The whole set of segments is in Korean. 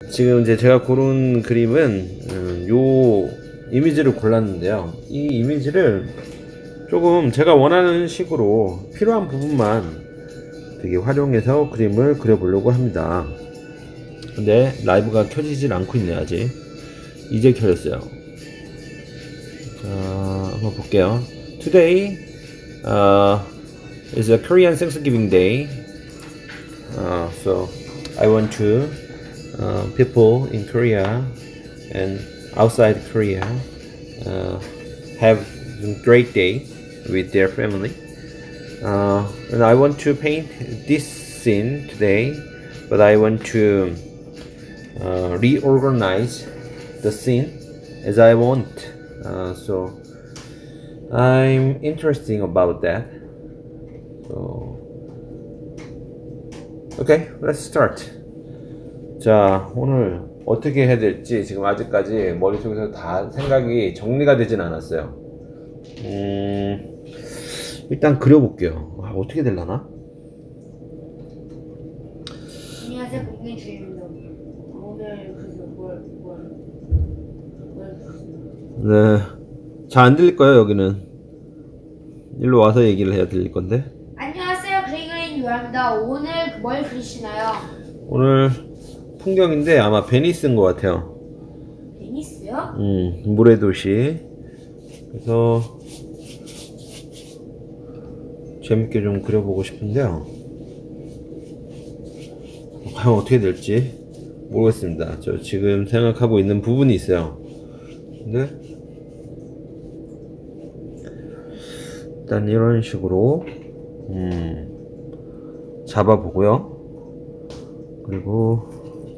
지금 이제 제가 고른 그림은 요 이미지를 골랐는데요. 이 이미지를 조금 제가 원하는 식으로 필요한 부분만 되게 활용해서 그림을 그려보려고 합니다. 근데 라이브가 켜지질 않고 있네요. 아직. 이제 켜졌어요. 자, 한번 볼게요. Today is a Korean Thanksgiving Day. So I want to people in Korea and outside Korea have a great day with their family. And I want to paint this scene today, but I want to reorganize the scene as I want. So I'm interested about that. So okay, let's start. 자, 오늘 어떻게 해야 될지 지금 아직까지 머릿속에서 다 생각이 정리가 되진 않았어요. 일단 그려볼게요. 어떻게 되려나? 안녕하세요, 국민 주인입니다. 오늘 그래서 네, 잘 안 들릴 거예요. 여기는 일로 와서 얘기를 해야 들릴 건데. 안녕하세요, 그레이그린 유아입니다. 오늘 뭘 그리시나요? 오늘 풍경인데 아마 베니스인 것 같아요. 베니스요? 물의 도시. 그래서 재밌게 좀 그려보고 싶은데요. 과연 어떻게 될지 모르겠습니다. 저 지금 생각하고 있는 부분이 있어요. 근데 일단 이런 식으로 잡아보고요. 그리고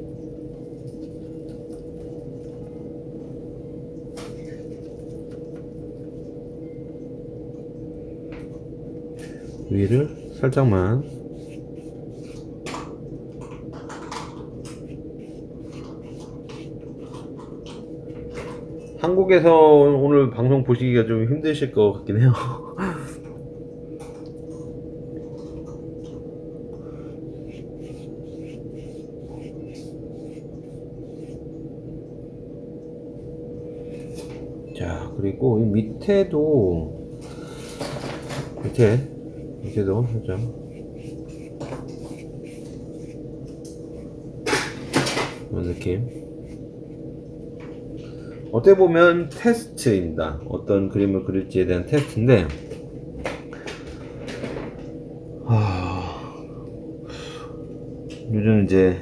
위를 살짝만 한국에서 오늘 방송 보시기가 좀 힘드실 것 같긴 해요. 자, 그리고 이 밑에도 살짝 이런 느낌. 어떻게 보면 테스트입니다. 어떤 그림을 그릴지에 대한 테스트인데, 요즘 이제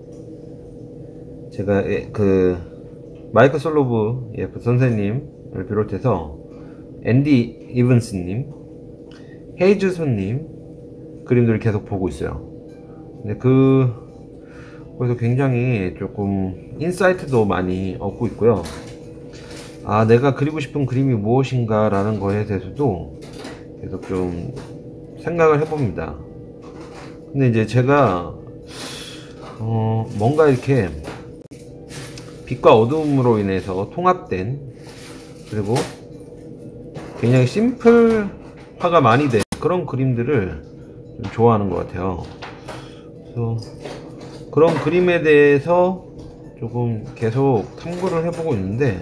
제가 그 마이크 솔로브 예프 선생님을 비롯해서 앤디 이븐스님, 헤이즈손님 그림들을 계속 보고 있어요. 근데 거기서 굉장히 조금 인사이트도 많이 얻고 있고요. 아, 내가 그리고 싶은 그림이 무엇인가 라는 거에 대해서도 계속 좀 생각을 해봅니다. 근데 이제 제가 뭔가 이렇게 빛과 어둠으로 인해서 통합된, 그리고 굉장히 심플화가 많이 된 그런 그림들을 좀 좋아하는 것 같아요. 그래서 그런 그림에 대해서 조금 계속 탐구를 해보고 있는데,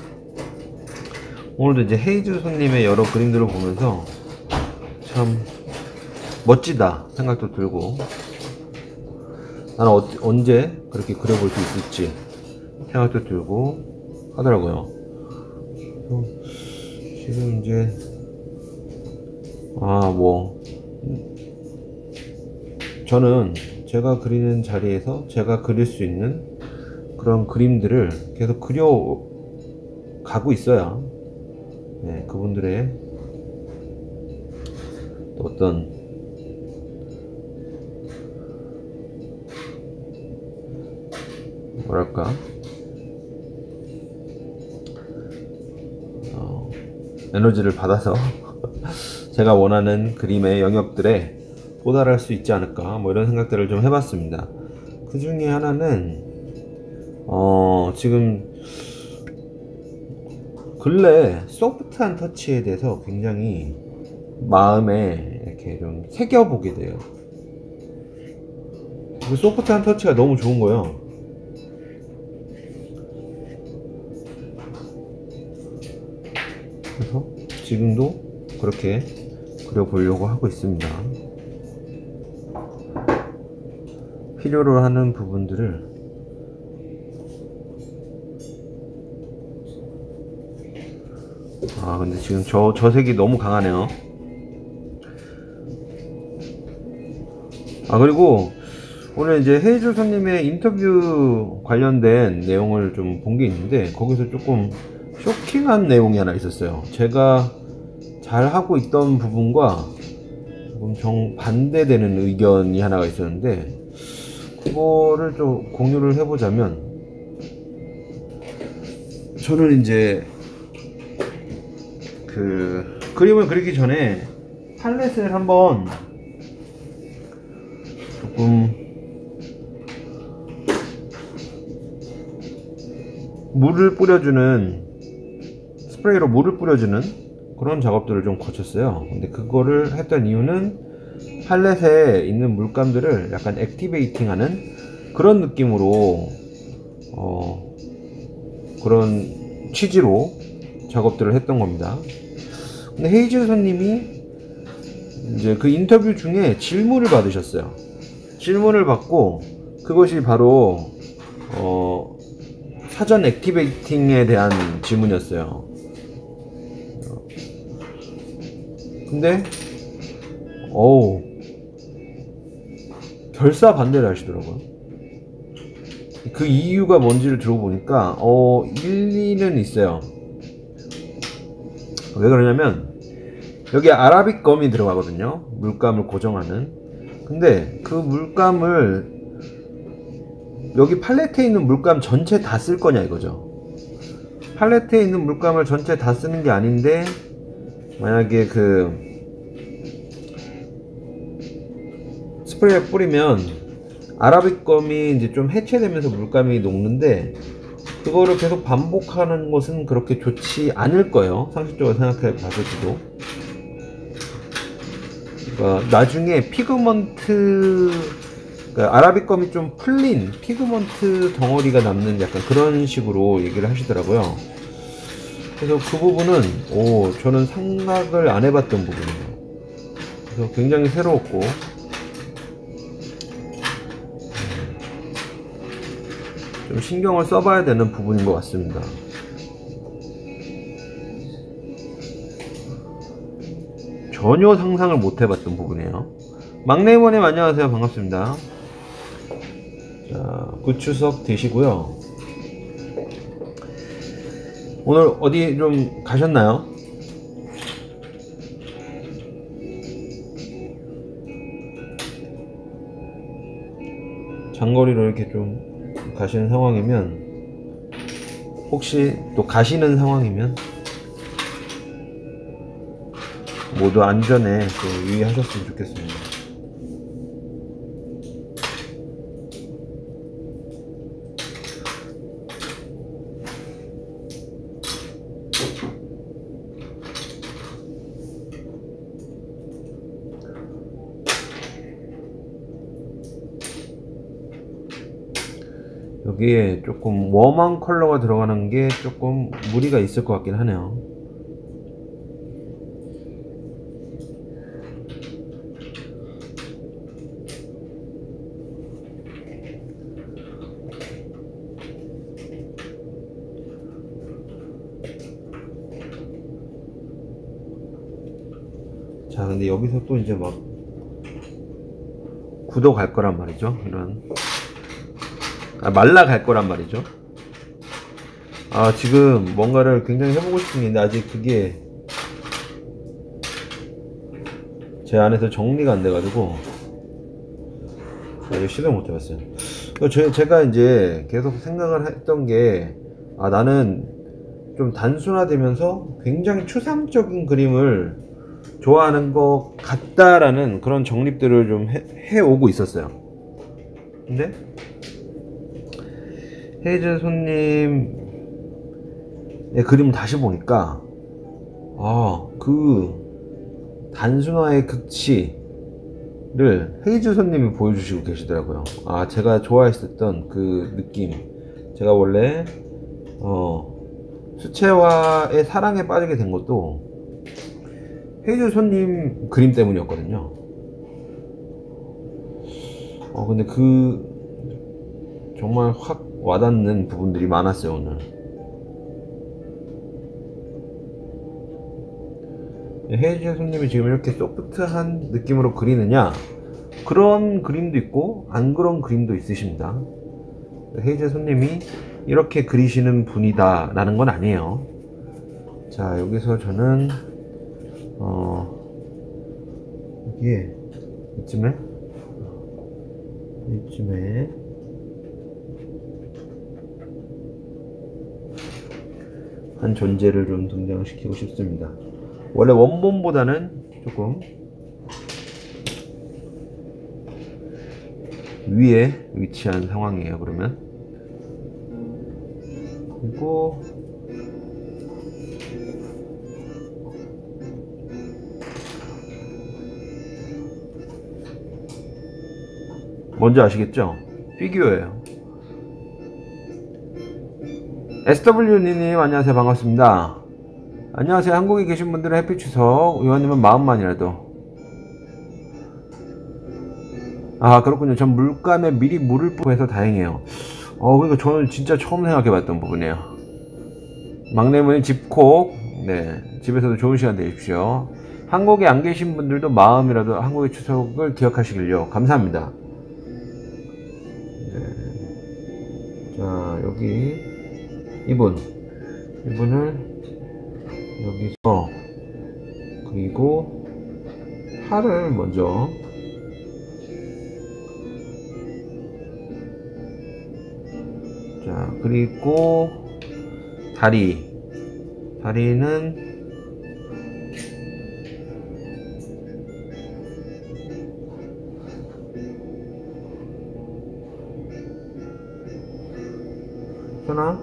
오늘도 이제 헤이즈 손님의 여러 그림들을 보면서 참 멋지다 생각도 들고, 나는 언제 그렇게 그려볼 수 있을지 생각도 들고 하더라고요. 지금 이제 저는 제가 그리는 자리에서 제가 그릴 수 있는 그런 그림들을 계속 그려 가고 있어야, 네, 그분들의 또 어떤 뭐랄까 에너지를 받아서 제가 원하는 그림의 영역들에 도달할 수 있지 않을까, 뭐 이런 생각들을 좀 해봤습니다. 그 중에 하나는 지금 근래 소프트한 터치에 대해서 굉장히 마음에 이렇게 좀 새겨보게 돼요. 그 소프트한 터치가 너무 좋은 거예요. 그래서 지금도 그렇게 그려보려고 하고 있습니다. 필요로 하는 부분들을 근데 지금 저 색이 너무 강하네요. 그리고 오늘 이제 헤이즐 손님의 인터뷰 관련된 내용을 좀 본 게 있는데, 거기서 조금 쇼킹한 내용이 하나 있었어요. 제가 잘 하고 있던 부분과 조금 정반대되는 의견이 하나가 있었는데, 그거를 좀 공유를 해보자면, 저는 이제 그 그림을 그리기 전에 팔렛을 한번 조금 물을 뿌려주는, 스프레이로 물을 뿌려주는 그런 작업들을 좀 거쳤어요. 근데 그거를 했던 이유는 팔렛에 있는 물감들을 약간 액티베이팅 하는 그런 느낌으로 그런 취지로 작업들을 했던 겁니다. 근데 헤이즐 손님이 이제 그 인터뷰 중에 질문을 받으셨어요. 질문을 받고 그것이 바로 사전 액티베이팅에 대한 질문이었어요. 근데 결사 반대를 하시더라고요. 그 이유가 뭔지를 들어보니까 일리는 있어요. 왜 그러냐면 여기 아라빅 검이 들어가거든요. 물감을 고정하는. 근데 그 물감을 여기 팔레트에 있는 물감 전체 다 쓸 거냐 이거죠. 팔레트에 있는 물감을 전체 다 쓰는 게 아닌데, 만약에 그 스프레이에 뿌리면 아라빅 검이 이제 좀 해체되면서 물감이 녹는데, 그거를 계속 반복하는 것은 그렇게 좋지 않을 거예요. 상식적으로 생각해 봤을 때도. 그러니까 나중에 피그먼트, 그러니까 아라빅 검이 좀 풀린 피그먼트 덩어리가 남는 약간 그런 식으로 얘기를 하시더라고요. 그래서 그 부분은 저는 생각을 안 해봤던 부분이에요. 그래서 굉장히 새로웠고, 좀 신경을 써봐야 되는 부분인 것 같습니다. 전혀 상상을 못 해봤던 부분이에요. 막내이모님 안녕하세요. 반갑습니다. 자, 굿 추석 되시고요. 오늘 어디 좀 가셨나요? 장거리로 이렇게 좀 가시는 상황이면, 혹시 또 가시는 상황이면 모두 안전에 또 유의하셨으면 좋겠습니다. 여기에 조금 웜한 컬러가 들어가는 게 조금 무리가 있을 것 같긴 하네요. 자, 근데 여기서 또 이제 막 굳어갈 거란 말이죠. 이런 말라갈 거란 말이죠. 지금 뭔가를 굉장히 해보고 싶은 게 있는데 아직 그게 제 안에서 정리가 안 돼가지고 아직 시도 못 해봤어요. 제가 이제 계속 생각을 했던 게, 나는 좀 단순화되면서 굉장히 추상적인 그림을 좋아하는 것 같다라는 그런 정립들을 좀 해오고 있었어요. 근데 헤이즐 손님의 그림을 다시 보니까 그 단순화의 극치를 헤이즐 손님이 보여주시고 계시더라고요. 제가 좋아했었던 그 느낌, 제가 원래 수채화의 사랑에 빠지게 된 것도 헤이즈 손님 그림 때문이었거든요. 근데 정말 확 와닿는 부분들이 많았어요, 오늘. 헤이즈 손님이 지금 이렇게 소프트한 느낌으로 그리느냐? 그런 그림도 있고, 안 그런 그림도 있으십니다. 헤이즈 손님이 이렇게 그리시는 분이다 라는 건 아니에요. 자, 여기서 저는 여기에 이쯤에 한 존재를 좀 등장시키고 싶습니다. 원래 원본보다는 조금 위에 위치한 상황이에요. 그러면 그리고 뭔지 아시겠죠? 피규어예요. SW님 안녕하세요. 반갑습니다. 안녕하세요. 한국에 계신 분들은 해피 추석. 요한님은 마음만이라도. 아, 그렇군요. 전 물감에 미리 물을 뿌려서 다행이에요. 그러니까 저는 진짜 처음 생각해봤던 부분이에요. 막내분이 집콕. 네, 집에서도 좋은 시간 되십시오. 한국에 안 계신 분들도 마음이라도 한국의 추석을 기억하시길요. 감사합니다. 네. 자, 여기 이분을 여기서 그리고 팔을 먼저 자, 그리고 다리는 현아?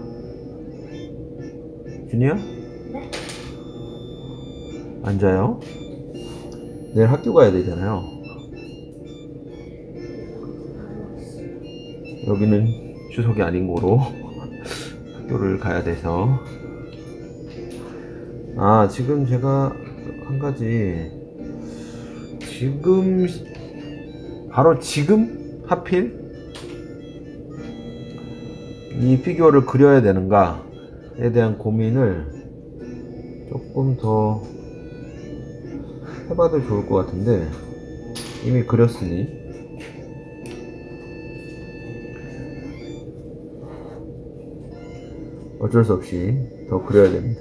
준이야? 네? 앉아요. 내일 학교 가야 되잖아요. 여기는 추석이 아닌 거로 학교를 가야 돼서. 지금 제가 한 가지 바로 지금 하필 이 피규어를 그려야 되는가에 대한 고민을 조금 더 해봐도 좋을 것 같은데 이미 그렸으니 어쩔 수 없이 더 그려야 됩니다.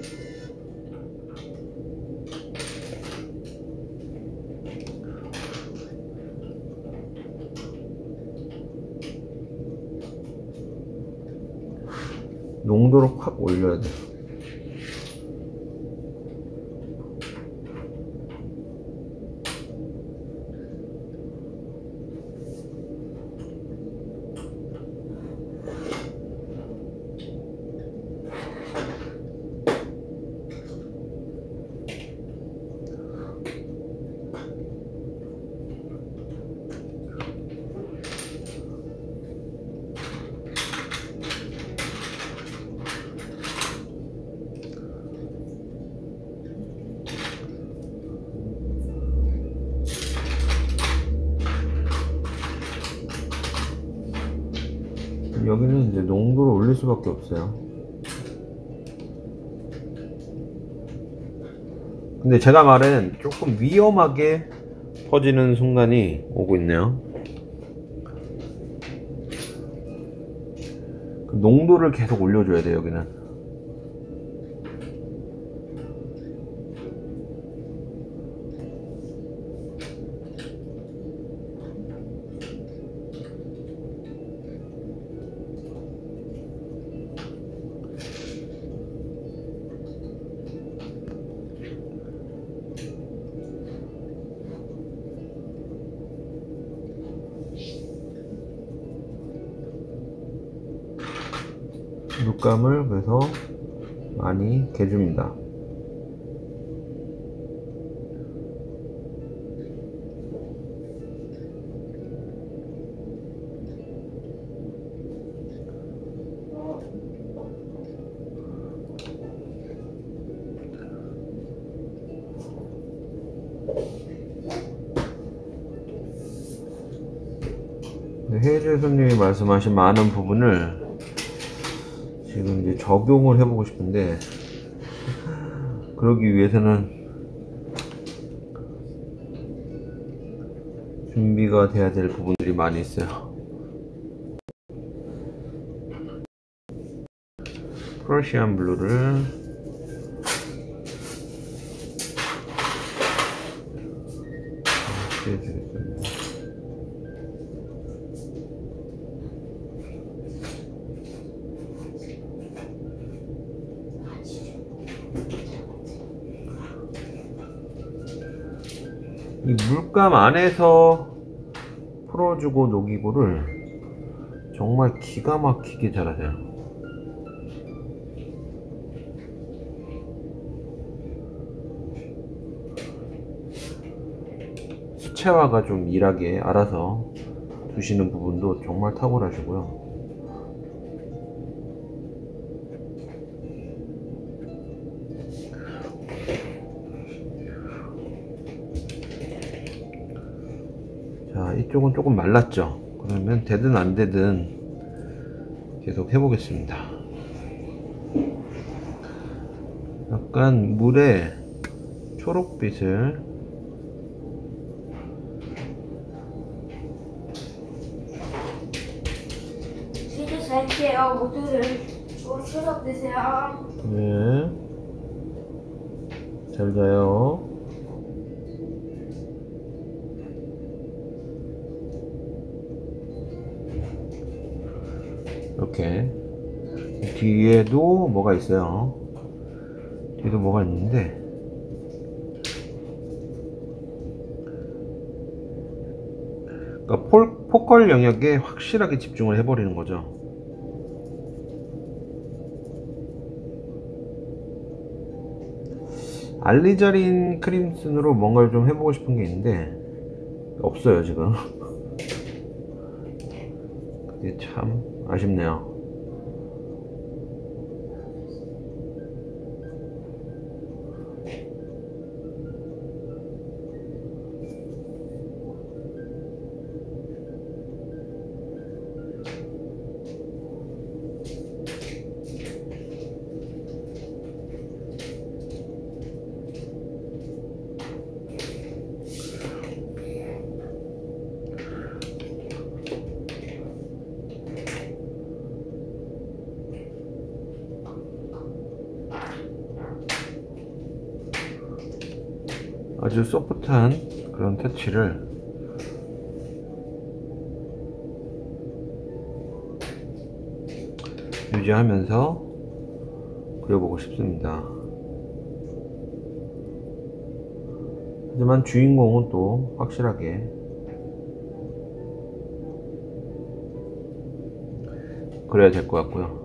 농도를 확 올려야 돼요. 여기는 이제 농도를 올릴 수밖에 없어요. 근데 제가 말은 조금 위험하게 퍼지는 순간이 오고 있네요. 그 농도를 계속 올려줘야 돼요, 여기는. 물감을 그래서 많이 개줍니다. 헤이즈 손님이 말씀하신 많은 부분을 지금 이제 적용을 해보고 싶은데, 그러기 위해서는 준비가 돼야 될 부분들이 많이 있어요. 프러시안 블루를 해주겠습니다. 이 물감 안에서 풀어주고 녹이고를 정말 기가 막히게 잘하세요. 수채화가 좀 일하게 알아서 두시는 부분도 정말 탁월하시고요. 자, 이쪽은 조금 말랐죠? 그러면 되든 안 되든 계속 해보겠습니다. 약간 물에 초록빛을 이제 잘게요. 모두들 추석 되세요. 네, 잘 자요. 이렇게 뒤에도 뭐가 있어요. 뒤에도 뭐가 있는데, 그러니까 포컬 영역에 확실하게 집중을 해버리는 거죠. 알리자린 크림슨으로 뭔가를 좀 해보고 싶은 게 있는데 없어요 지금. 그게 참 아쉽네요. 아주 소프트한 그런 터치를 유지하면서 그려보고 싶습니다. 하지만 주인공은 또 확실하게 그려야 될 것 같고요.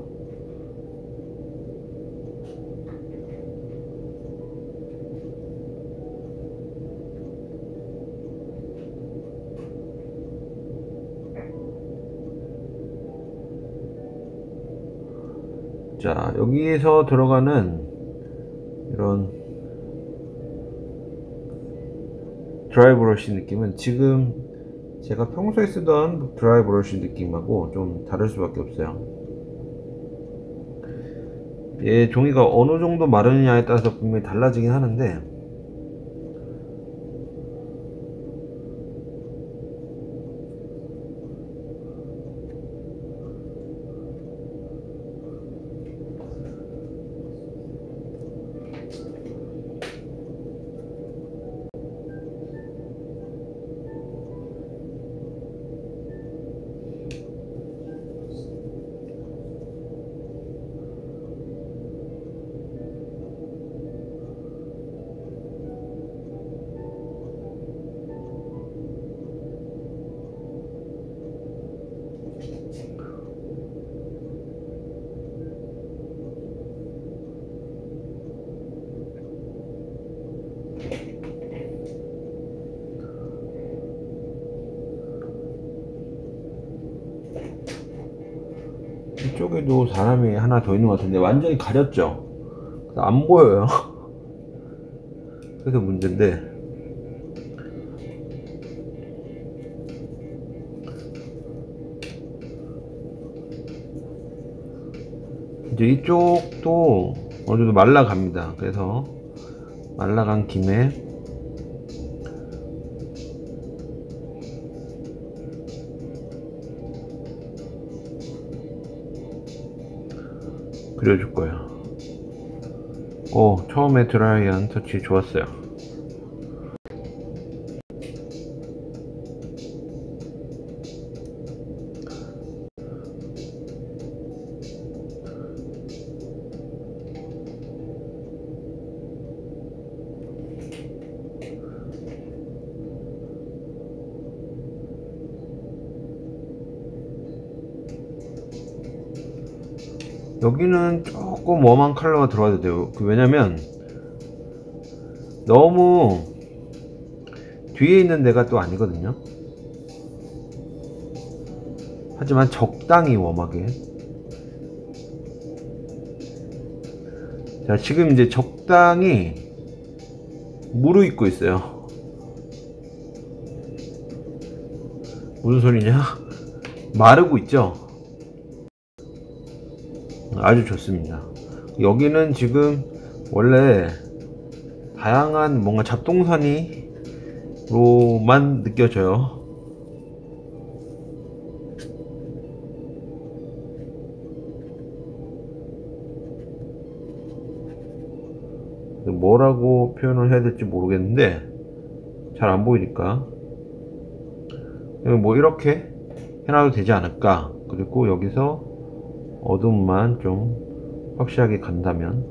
자, 여기에서 들어가는 이런 드라이 브러쉬 느낌은 지금 제가 평소에 쓰던 드라이 브러쉬 느낌하고 좀 다를 수밖에 없어요. 얘 종이가 어느 정도 마르느냐에 따라서 분명히 달라지긴 하는데, 이쪽에도 사람이 하나 더 있는 것 같은데 완전히 가렸죠? 안 보여요. 그래서 문제인데, 이제 이쪽도 어느 정도 말라갑니다. 그래서 말라간 김에 그려줄 거예요. 처음에 드라이한 터치 좋았어요. 여기는 조금 웜한 컬러가 들어가도 돼요. 왜냐면 너무 뒤에 있는 데가 또 아니거든요. 하지만 적당히 웜하게. 자, 지금 이제 적당히 무르익고 있어요. 무슨 소리냐? 마르고 있죠? 아주 좋습니다. 여기는 지금 원래 다양한 뭔가 잡동사니로만 느껴져요. 뭐라고 표현을 해야 될지 모르겠는데 잘 안 보이니까 뭐 이렇게 해놔도 되지 않을까. 그리고 여기서 어둠만 좀 확실하게 간다면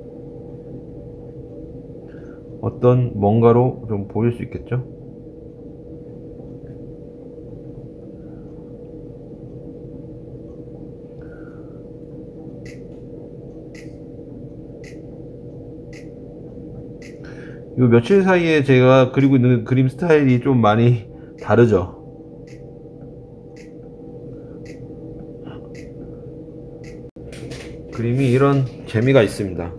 어떤 뭔가로 좀 보일 수 있겠죠. 요 며칠 사이에 제가 그리고 있는 그림 스타일이 좀 많이 다르죠. 그림이 이런 재미가 있습니다.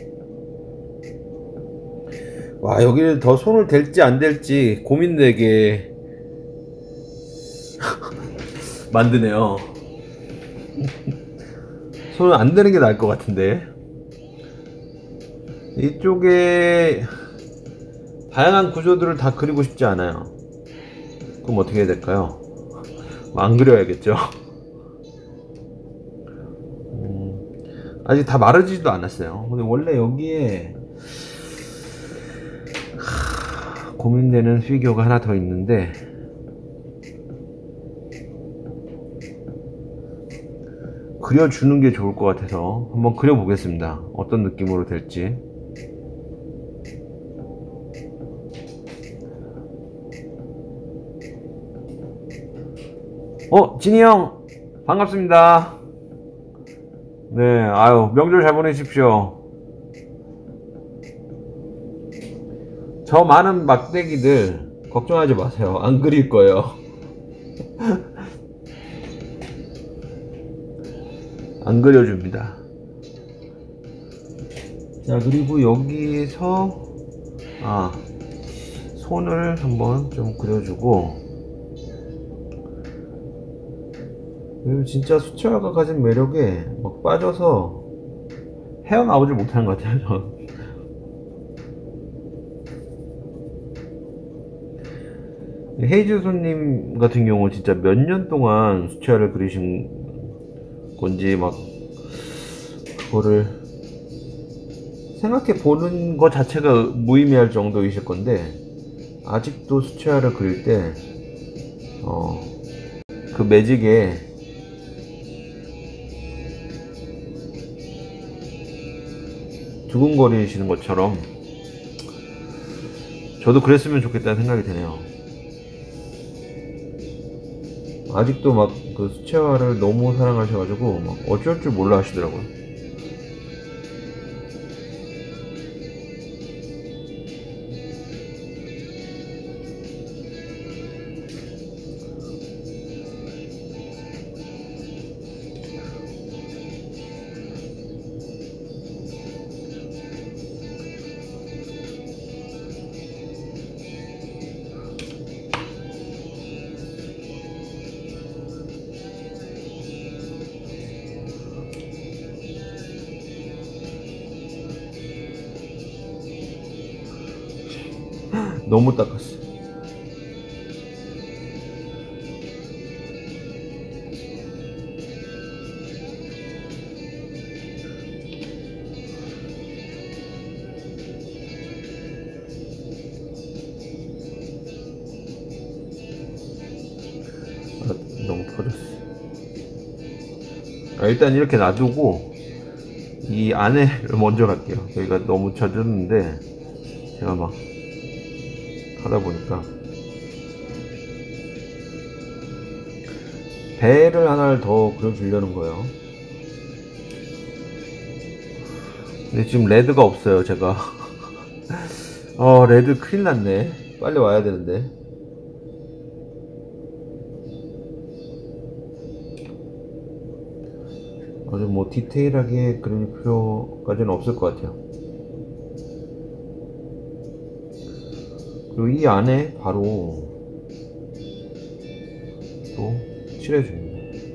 와, 여기를 더 손을 댈지 안 댈지 고민되게 만드네요. 손을 안 대는 게 나을 것 같은데. 이쪽에 다양한 구조들을 다 그리고 싶지 않아요. 그럼 어떻게 해야 될까요? 안 그려야겠죠. 아직 다 마르지도 않았어요. 근데 원래 여기에 고민되는 피규어가 하나 더 있는데 그려주는 게 좋을 것 같아서 한번 그려보겠습니다. 어떤 느낌으로 될지. 진이 형 반갑습니다. 네, 아유, 명절 잘 보내십시오. 저 많은 막대기들 걱정하지 마세요. 안 그릴 거예요. 안 그려줍니다. 자, 그리고 여기서 손을 한번 좀 그려주고, 진짜 수채화가 가진 매력에 막 빠져서 헤어나오질 못하는 것 같아요. 전. 헤이즈손님 같은 경우 진짜 몇 년 동안 수채화를 그리신 건지 막 그거를 생각해 보는 것 자체가 무의미할 정도이실 건데 아직도 수채화를 그릴 때 그 매직에 두근거리시는 것처럼 저도 그랬으면 좋겠다는 생각이 드네요. 아직도 막 그 수채화를 너무 사랑하셔가지고 막 어쩔 줄 몰라 하시더라고요. 너무 닦았어. 너무 터졌어. 일단 이렇게 놔두고 이 안에를 먼저 갈게요. 여기가 너무 젖었는데 제가 막 하다 보니까 배를 하나를 더 그려주려는 거예요. 근데 지금 레드가 없어요, 제가. 레드 큰일 났네. 빨리 와야 되는데. 아주 뭐 디테일하게 그릴 필요까지는 없을 것 같아요. 그리고 이 안에 바로 또 칠해줍니다.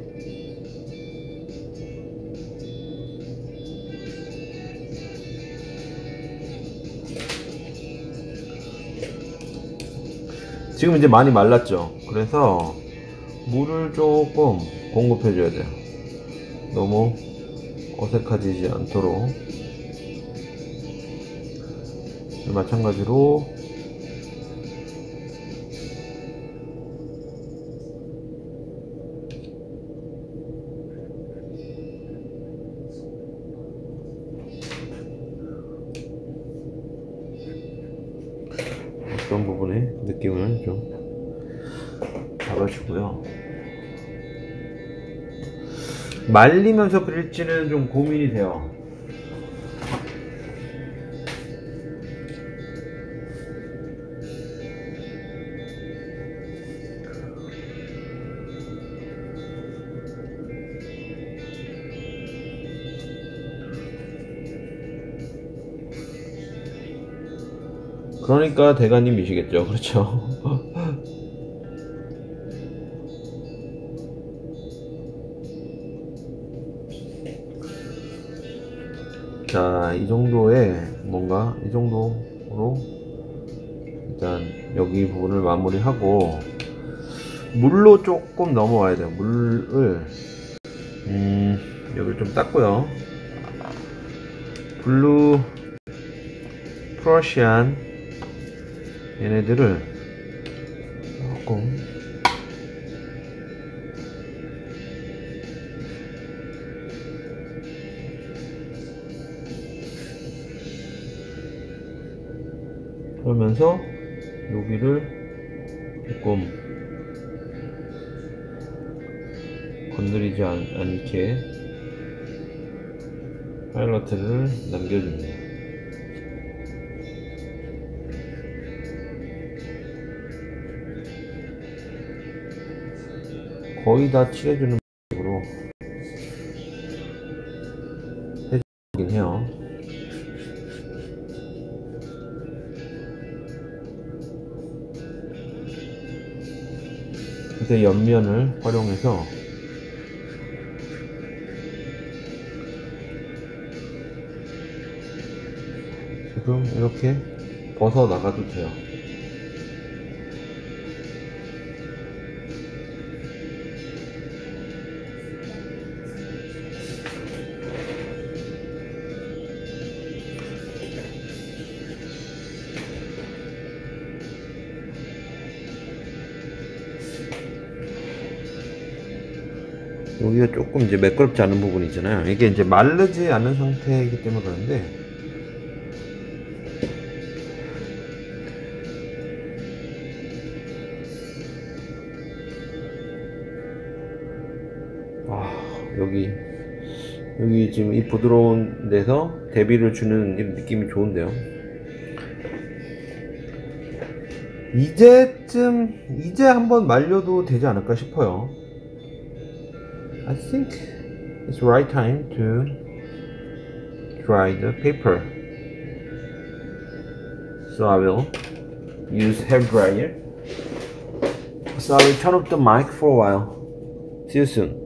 지금 이제 많이 말랐죠. 그래서 물을 조금 공급해 줘야 돼요. 너무 어색해지지 않도록. 마찬가지로 어떤 부분에 느낌을 좀 잡아주고요. 말리면서 그릴지는 좀 고민이 돼요. 그러니까 대가님이시겠죠. 그렇죠. 자, 이 정도의 뭔가 이 정도로 일단 여기 부분을 마무리하고 물로 조금 넘어와야 돼요. 물을 여기를 좀 닦고요. 블루 프러시안 얘네들을 조금 그러면서 여기를 조금 건드리지 않게 하이라이트를 남겨줍니다. 거의 다 칠해주는 식으로 해주긴 해요. 그래서 옆면을 활용해서 지금 이렇게 벗어 나가도 돼요. 여기가 조금 이제 매끄럽지 않은 부분이 있잖아요. 이게 이제 마르지 않은 상태이기 때문에 그런데 여기 지금 이 부드러운 데서 대비를 주는 느낌이 좋은데요. 이제 한번 말려도 되지 않을까 싶어요. I think it's right time to dry the paper. So I will use hair dryer. So I will turn off the mic for a while. See you soon.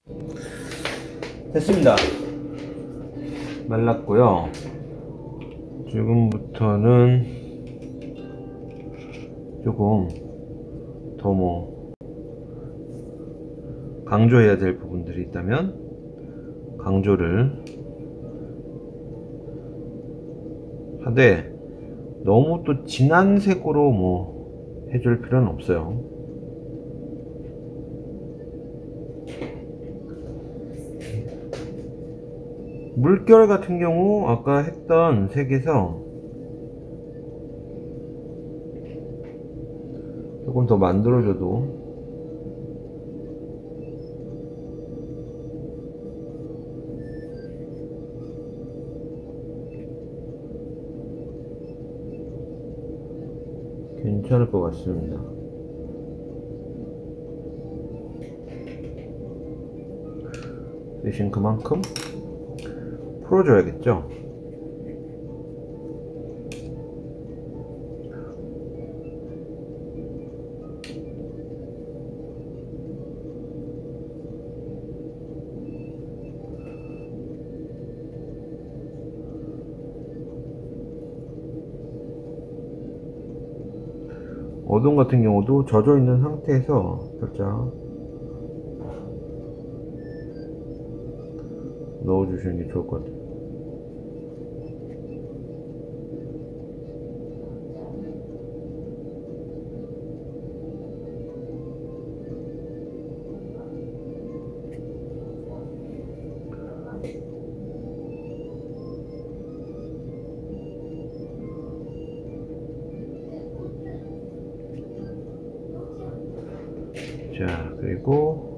됐습니다. 말랐고요. 지금부터는 조금 더 강조해야 될 부분들이 있다면 강조를 하되, 너무 또 진한 색으로 해줄 필요는 없어요. 물결 같은 경우 아까 했던 색에서 조금 더 만들어줘도 괜찮을 것 같습니다. 대신 그만큼 풀어줘야겠죠. 어둠 같은 경우도 젖어 있는 상태에서 살짝 넣어주시는 게 좋을 것 같아요. 자, 그리고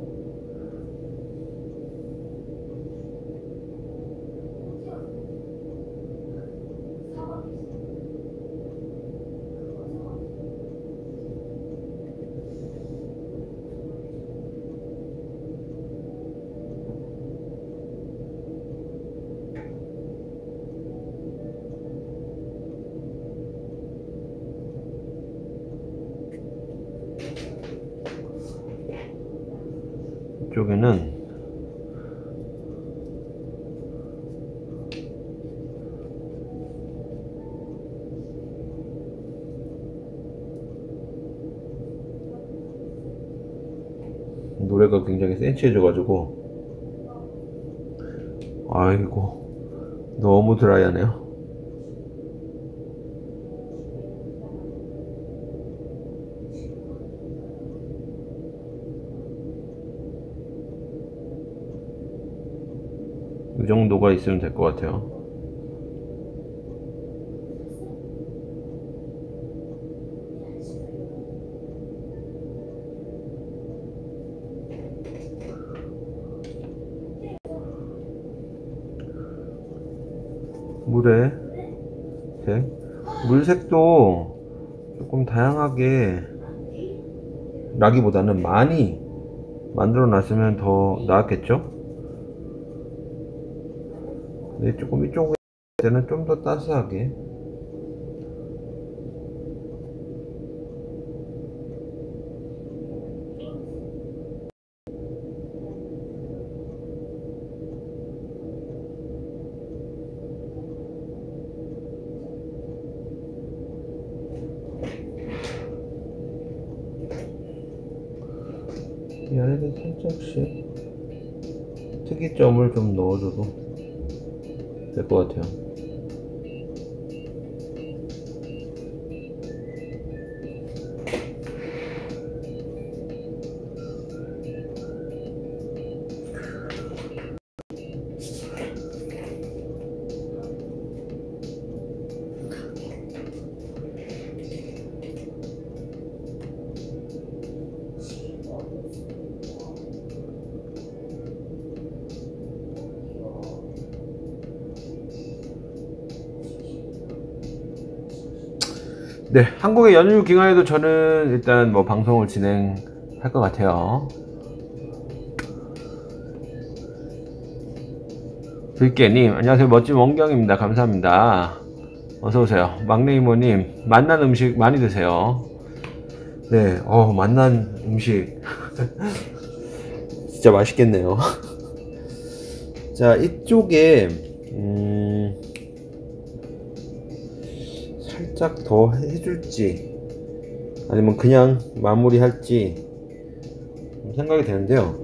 이쪽에는 노래가 굉장히 센치해져 가지고, 아이고 너무 드라이하네요. 이 정도가 있으면 될 것 같아요. 물의 색, 물색도 조금 다양하게 라기보다는 많이 만들어 놨으면 더 나았겠죠? 근데 조금 이쪽에는 좀 더 따스하게, 이 안에는 살짝씩 특이점을 좀 넣어줘도 될 것 같아요. 네, 한국의 연휴 기간에도 저는 일단 뭐 방송을 진행할 것 같아요. 들깨님, 안녕하세요. 멋진 원경입니다. 감사합니다. 어서오세요. 막내 이모님, 맛난 음식 많이 드세요. 네, 맛난 음식. 진짜 맛있겠네요. 자, 이쪽에 살짝 더 해줄지 아니면 그냥 마무리할지 생각이 되는데요.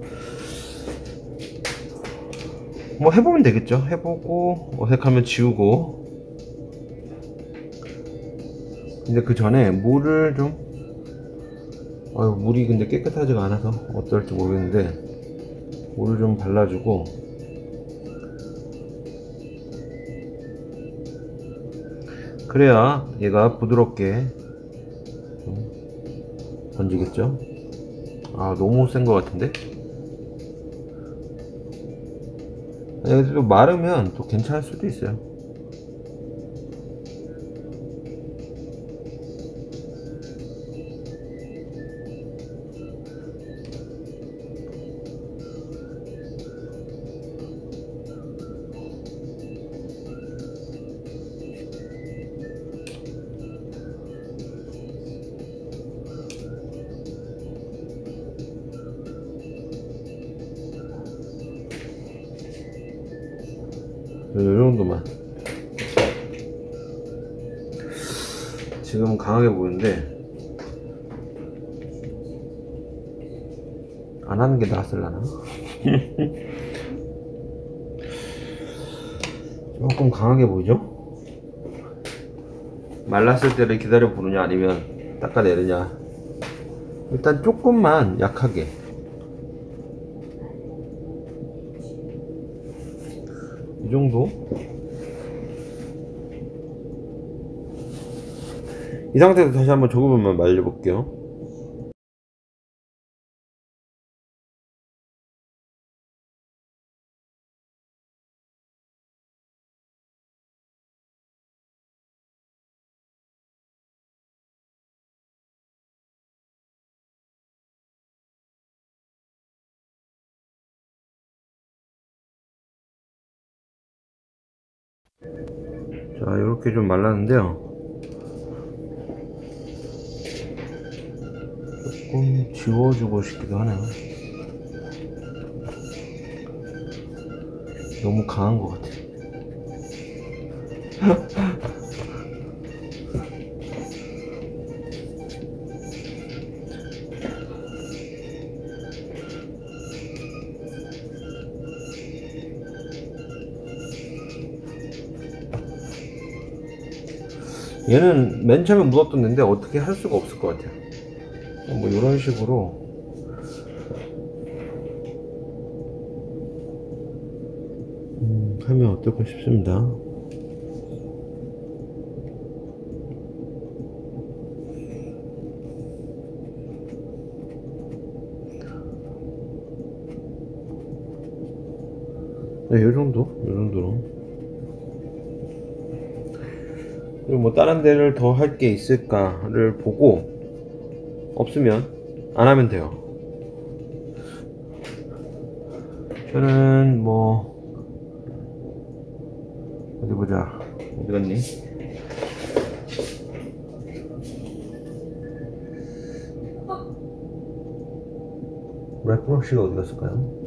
뭐 해보면 되겠죠. 해보고 어색하면 지우고. 근데 그 전에 물을 좀 물이 근데 깨끗하지가 않아서 어떨지 모르겠는데 물을 좀 발라주고, 그래야 얘가 부드럽게 번지겠죠. 너무 센 것 같은데. 또 마르면 또 괜찮을 수도 있어요. 이 정도만. 지금은 강하게 보이는데 안 하는 게 낫을라나? 조금 강하게 보이죠? 말랐을 때를 기다려 보느냐 아니면 닦아내느냐. 일단 조금만 약하게. 이 정도? 이 상태에서 다시 한번 조금만 말려볼게요. 자, 이렇게 좀 말랐는데요. 조금 지워주고 싶기도 하네요. 너무 강한 것 같아. 얘는 맨 처음에 묻었던 데인데 어떻게 할 수가 없을 것 같아요. 뭐 이런 식으로 하면 어떨까 싶습니다. 네, 요 정도로. 그리고 뭐 다른 데를 더 할 게 있을까를 보고, 없으면 안 하면 돼요. 저는 뭐 어디 보자. 어디 갔니? 랩브러쉬가 어디 갔을까요?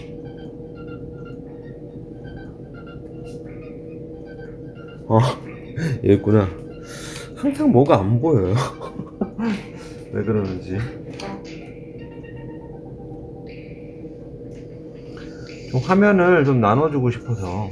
여기 있구나. 항상 뭐가 안 보여요. 왜 그러는지. 좀 화면을 좀 나눠주고 싶어서.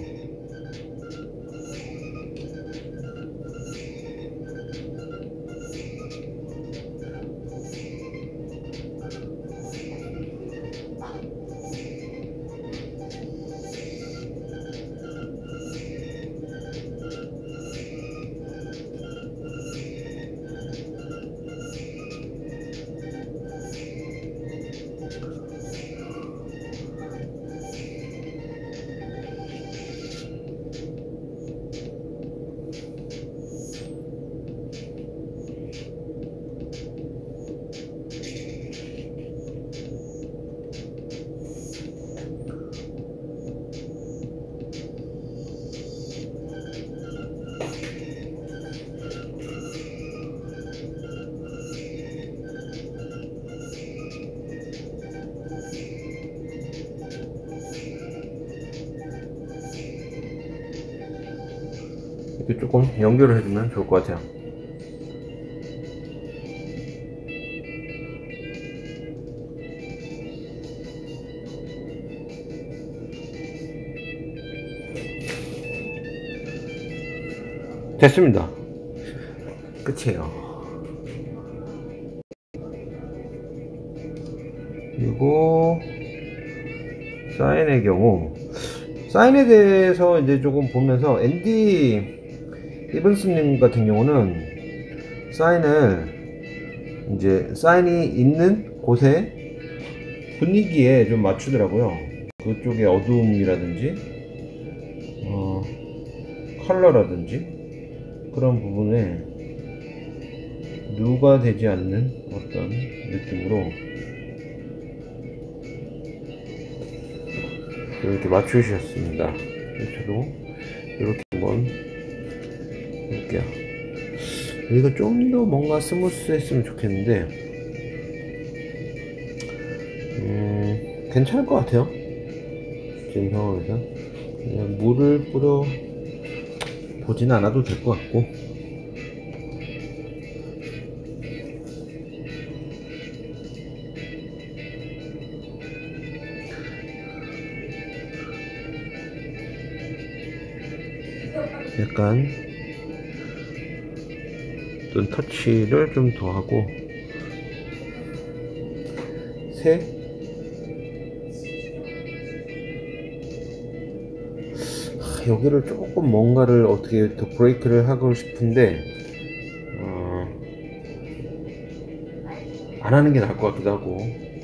이렇게 조금 연결을 해주면 좋을 것 같아요. 됐습니다. 끝이에요. 그리고 사인의 경우, 사인에 대해서 이제 조금 보면서 앤디 이븐스님 같은 경우는 사인을 이제 사인이 있는 곳에 분위기에 좀 맞추더라고요. 그쪽의 어두움이라든지 컬러라든지 그런 부분에 누가 되지 않는 어떤 느낌으로 이렇게 맞추셨습니다. 저도 이렇게 한번 볼게요. 이거 좀 더 뭔가 스무스 했으면 좋겠는데 괜찮을 것 같아요. 지금 상황에서 그냥 물을 뿌려 보진 않아도 될 것 같고, 약간 어떤 터치를 좀 더 하고, 여기를 조금 뭔가를 어떻게 더 브레이크를 하고 싶은데 안 하는 게 나을 것 같기도 하고,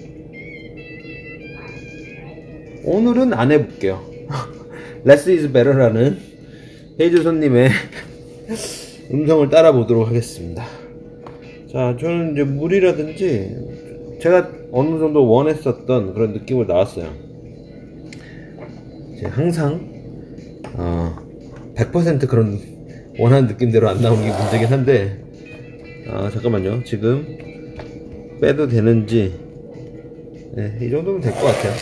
오늘은 안 해볼게요. Less is better라는 헤이즈 손님의 음성을 따라 보도록 하겠습니다. 자, 저는 이제 물이라든지 제가 어느 정도 원했었던 그런 느낌으로 나왔어요. 이제 항상 100% 그런 원하는 느낌대로 안 나오는 게 문제긴 한데, 잠깐만요. 지금 빼도 되는지, 네, 이 정도면 될 것 같아요.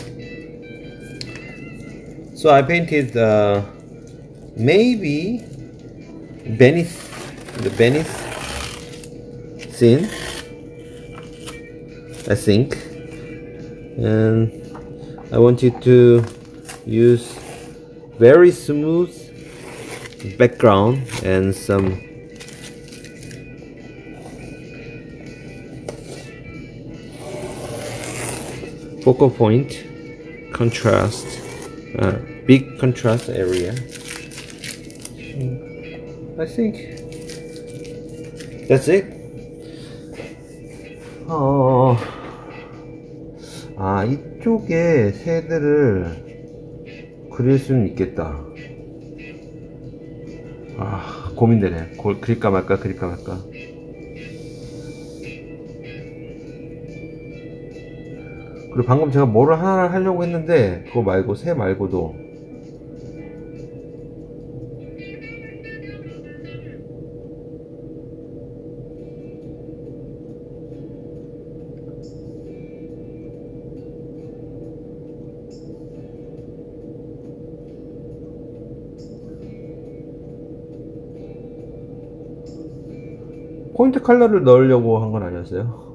So I painted maybe Venice, the Venice scene, I think, and I wanted to use very smooth background and some focal point contrast, big contrast area. I think that's it. 이쪽에 새들을 그릴 수는 있겠다. 고민되네. 그릴까 말까, 그릴까 말까. 그리고 방금 제가 뭐를 하나 하려고 했는데, 그거 말고, 새 말고도 포인트 컬러를 넣으려고 한 건 아니었어요.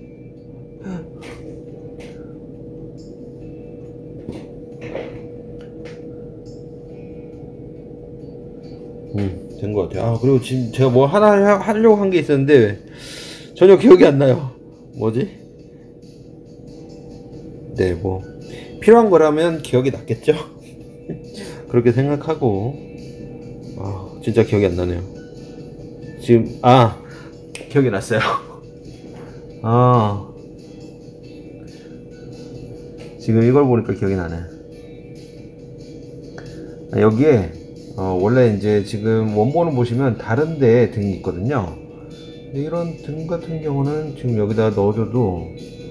된 것 같아요. 그리고 지금 제가 뭐 하나 하려고 한 게 있었는데 전혀 기억이 안 나요. 뭐지? 네, 뭐 필요한 거라면 기억이 났겠죠? 그렇게 생각하고, 진짜 기억이 안 나네요. 지금 기억이 났어요. 지금 이걸 보니까 기억이 나네. 여기에 원래 이제 지금 원본을 보시면 다른 데에 등이 있거든요. 이런 등 같은 경우는 지금 여기다 넣어줘도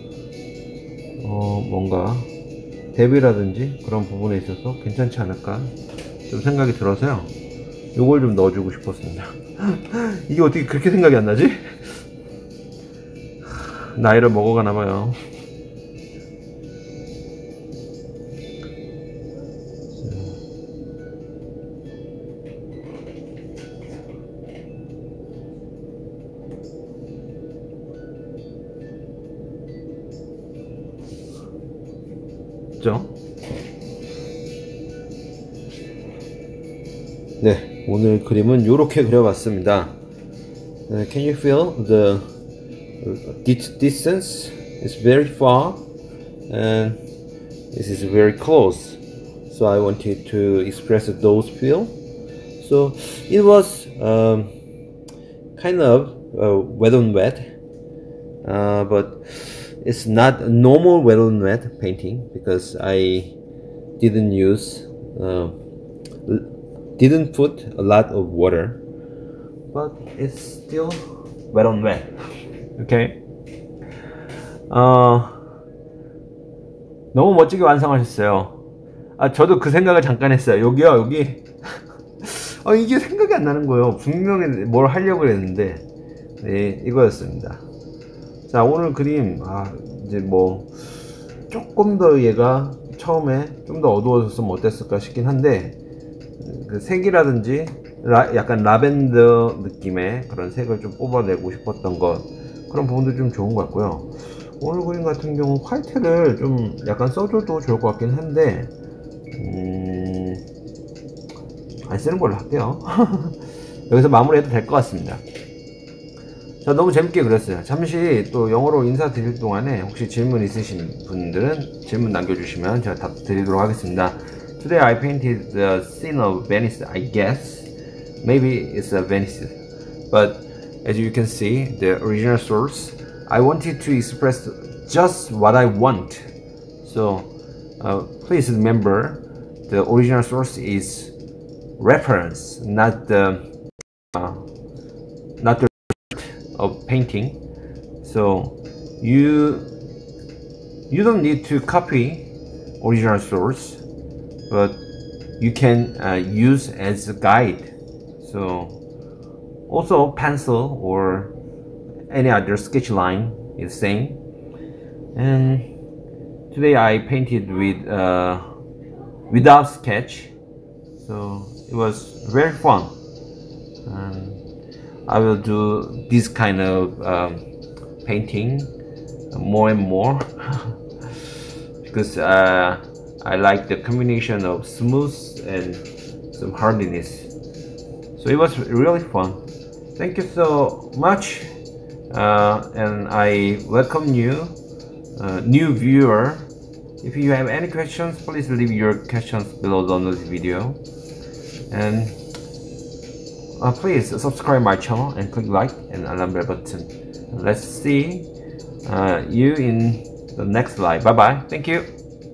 뭔가 대비라든지 그런 부분에 있어서 괜찮지 않을까 좀 생각이 들어서요. 요걸 좀 넣어주고 싶었습니다. 이게 어떻게 그렇게 생각이 안 나지? 나이를 먹어가나봐요. 없죠. 네, 오늘 그림은 이렇게 그려봤습니다. Can you feel the distance? It's very far and this is very close. So I wanted to express those feel. So it was kind of wet on wet, but it's not a normal wet on wet painting because I didn't put a lot of water, but it's still wet on wet. Okay. 너무 멋지게 완성하셨어요. 저도 그 생각을 잠깐 했어요. 여기요, 여기. 이게 생각이 안 나는 거예요. 분명히 뭘 하려고 했는데, 네, 이거였습니다. 자, 오늘 그림, 이제 뭐, 조금 더 얘가 처음에 좀 더 어두워졌으면 어땠을까 싶긴 한데, 그 색이라든지, 약간 라벤더 느낌의 그런 색을 좀 뽑아내고 싶었던 것, 그런 부분도 좀 좋은 것 같고요. 오늘 그림 같은 경우 화이트를 좀 약간 써줘도 좋을 것 같긴 한데, 안 쓰는 걸로 할게요. 여기서 마무리해도 될 것 같습니다. 자, 너무 재밌게 그렸어요. 잠시 또 영어로 인사드릴 동안에 혹시 질문 있으신 분들은 질문 남겨주시면 제가 답 드리도록 하겠습니다. Today I painted the scene of Venice, I guess. Maybe it's a Venice. But as you can see, the original source, I wanted to express just what I want. So please remember, the original source is reference, not the of painting. So you don't need to copy original source, but you can use as a guide. So also pencil or any other sketch line is same. And today I painted with without sketch, so it was very fun. I will do this kind of painting more and more because I like the combination of smooth and some hardiness. So it was really fun. Thank you so much, and I welcome you, new viewer. If you have any questions, please leave your questions below on this video, and please subscribe my channel and click like and alarm bell button. Let's see you in the next live. Bye bye. Thank you.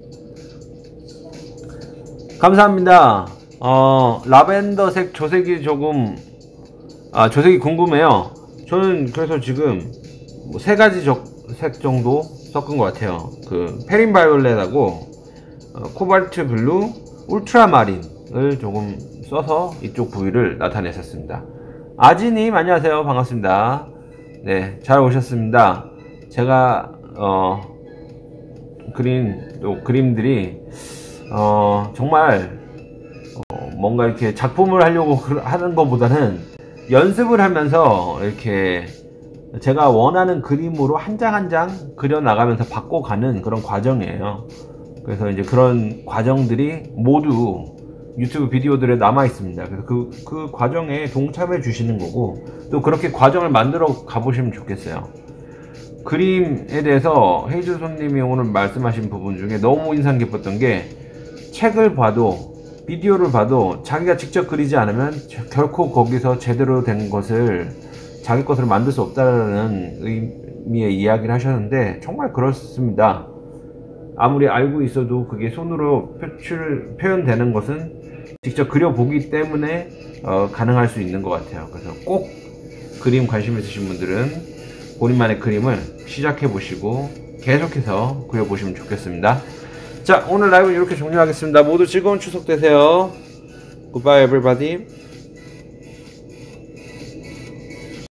감사합니다. 라벤더색 조색이 조금 조색이 궁금해요. 저는 그래서 지금 뭐 3가지 색 정도 섞은 것 같아요. 그 페린 바이올렛하고 코발트 블루, 울트라마린을 조금 써서 이쪽 부위를 나타냈었습니다. 아지님 안녕하세요. 반갑습니다. 네, 잘 오셨습니다. 제가 그린 그림들이 정말 뭔가 이렇게 작품을 하려고 하는 것보다는 연습을 하면서 이렇게 제가 원하는 그림으로 한 장 한 장 그려 나가면서 바꿔가는 그런 과정이에요. 그래서 이제 그런 과정들이 모두 유튜브 비디오들에 남아 있습니다. 그래서 그 과정에 동참해 주시는 거고, 또 그렇게 과정을 만들어 가보시면 좋겠어요. 그림에 대해서 헤이즈 손님이 오늘 말씀하신 부분 중에 너무 인상 깊었던 게, 책을 봐도 비디오를 봐도 자기가 직접 그리지 않으면 결코 거기서 제대로 된 것을 자기 것으로 만들 수 없다는 의미의 이야기를 하셨는데 정말 그렇습니다. 아무리 알고 있어도 그게 손으로 표현되는 것은 직접 그려보기 때문에 가능할 수 있는 것 같아요. 그래서 꼭 그림 관심 있으신 분들은 본인만의 그림을 시작해 보시고 계속해서 그려보시면 좋겠습니다. 자, 오늘 라이브는 이렇게 종료하겠습니다. 모두 즐거운 추석 되세요. Goodbye everybody.